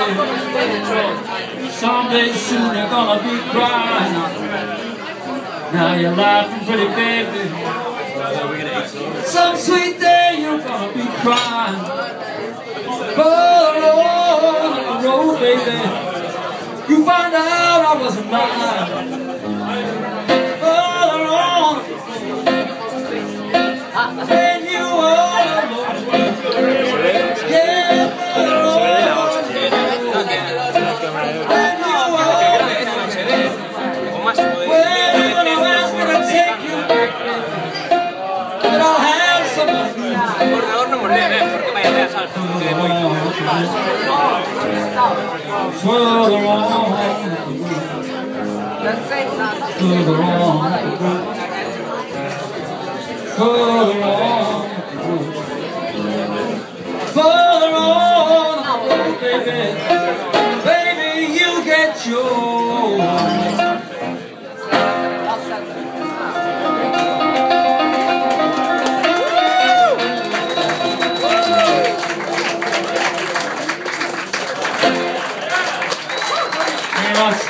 Someday soon you're gonna be crying. Now you're laughing pretty, baby. Some sweet day you're gonna be crying. Further on the road, baby, you find out I wasn't mine. Further on, when you were alone. Yeah, further on. Further on, baby, you get yours. Very much.